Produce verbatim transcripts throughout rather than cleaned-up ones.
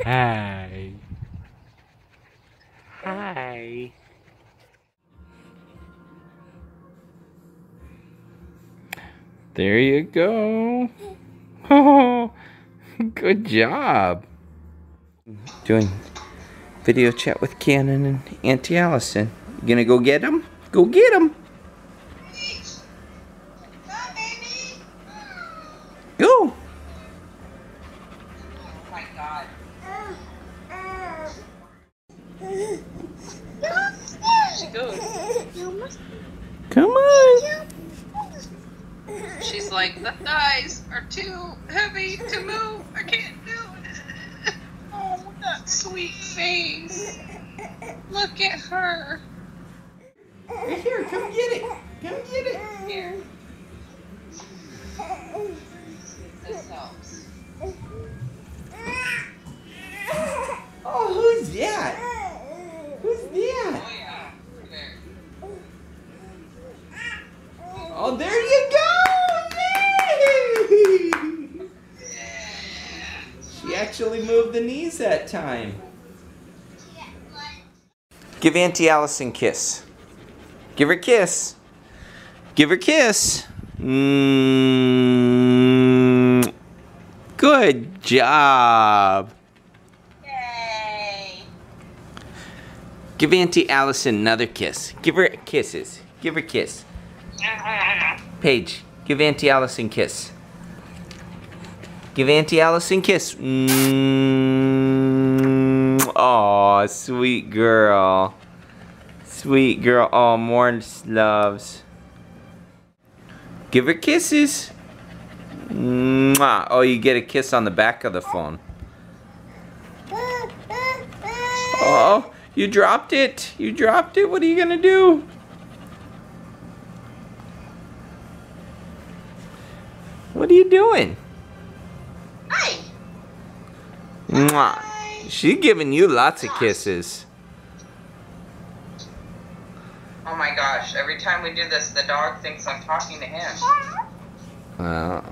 Hi. Hi. There you go. Oh, good job. Doing video chat with Cannon and Auntie Allison. You gonna go get him? Go get him. Go. Oh my God. She goes. Come on. She's like, the thighs are too heavy to move. I can't do it. Oh, that sweet face. Look at her. Right here, come get it. Come get it. Here. This helps. Oh, who's that? Who's that? Oh, yeah. There. Oh, there you go! Yay! She actually moved the knees that time. Give Auntie Allison a kiss. Give her a kiss. Give her a kiss. Mm, good job. Yay. Give Auntie Allison another kiss. Give her kisses. Give her a kiss. Paige, give Auntie Allison a kiss. Give Auntie Allison a kiss. Mm, aw, sweet girl. Sweet girl. Oh, more loves. Give her kisses. Mwah. Oh, you get a kiss on the back of the phone. Oh, you dropped it. You dropped it. What are you gonna do? What are you doing? Hi. Mwah. She's giving you lots of kisses. Oh my gosh, every time we do this, the dog thinks I'm talking to him. Well.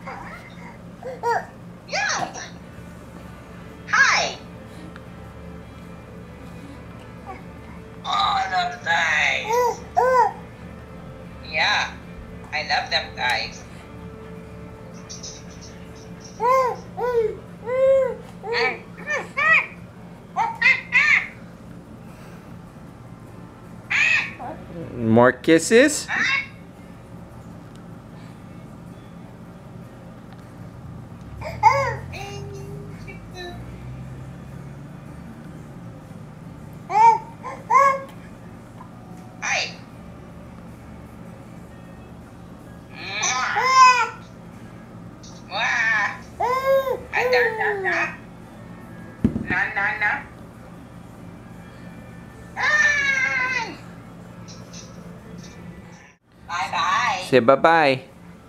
Yeah. Hi. Oh, I love thighs. Yeah, I love them thighs. More kisses? Hi. Wah. Ah, da, da, da. Na, na, na. Ah. Bye-bye. Say bye-bye.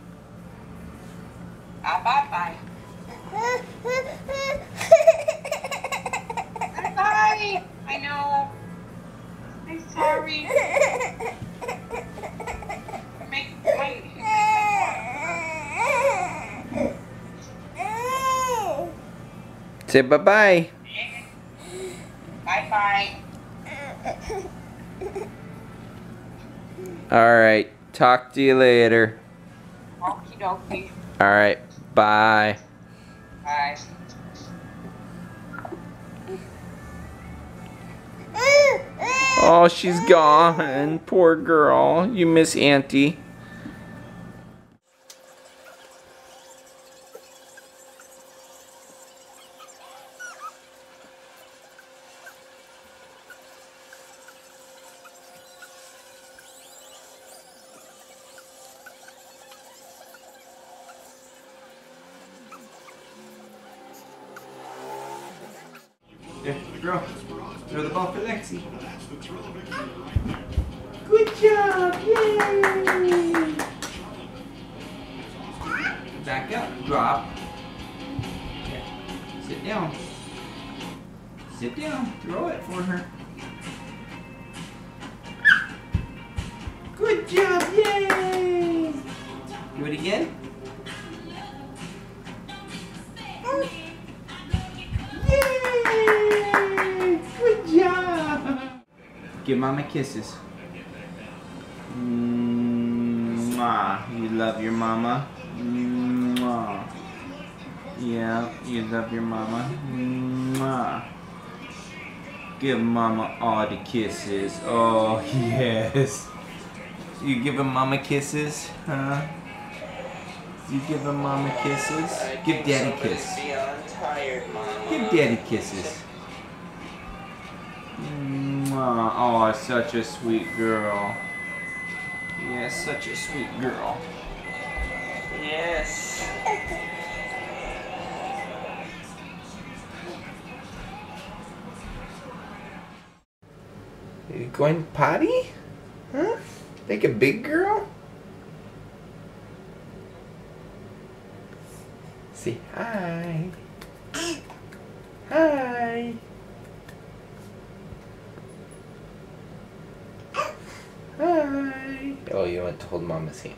Ah, bye-bye. Bye-bye. I know. I'm sorry. Make, make, Say bye-bye. Bye-bye. Alright. Talk to you later. Okie dokie. Alright. Bye. Bye. Oh, she's gone. Poor girl. You miss Auntie. Yeah, throw. Throw the ball for Lexi. Good job! Yay! Back up. Drop. Okay. Sit down. Sit down. Throw it for her. Good job! Yay! Do it again. Yay! Give mama kisses. Mwah. You love your mama. Mwah. Yeah, you love your mama. Mwah. Give mama all the kisses. Oh, yes. You giving mama kisses? Huh? You giving mama kisses? Give daddy a kiss. Give daddy kisses. Mwah. Oh, such a sweet girl. Yeah, such a sweet girl. Yes. Are you going potty? Huh? Like a big girl? Say hi. Hi. Hi. Oh, you want to hold mama's hand.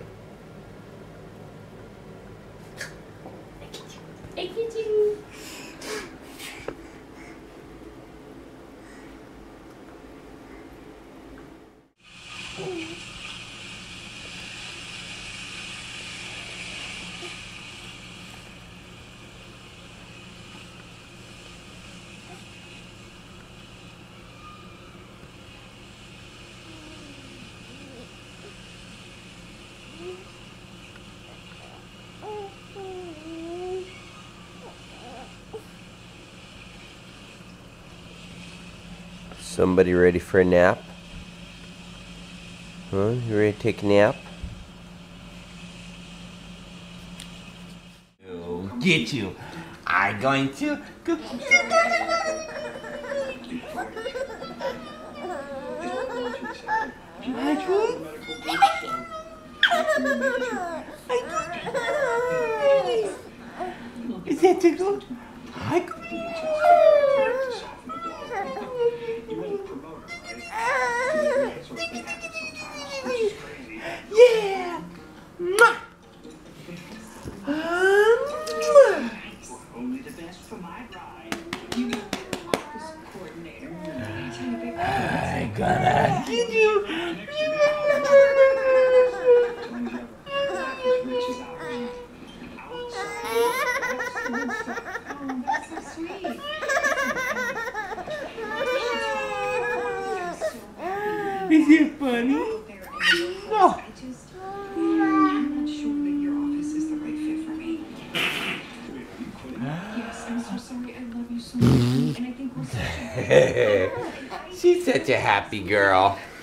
I get you. Somebody ready for a nap? Huh? You ready to take a nap? Oh, get you. I'm going to go. Is that tickle? Hi. Yeah. Mwah. Only the best for my ride. You the office coordinator. I'm gonna get you. That's so sweet. Is it funny? No. I just, I'm not sure that your office is the right fit for me. Yes, I'm so sorry. I love you so much. And I think we're such a... She's such a happy girl.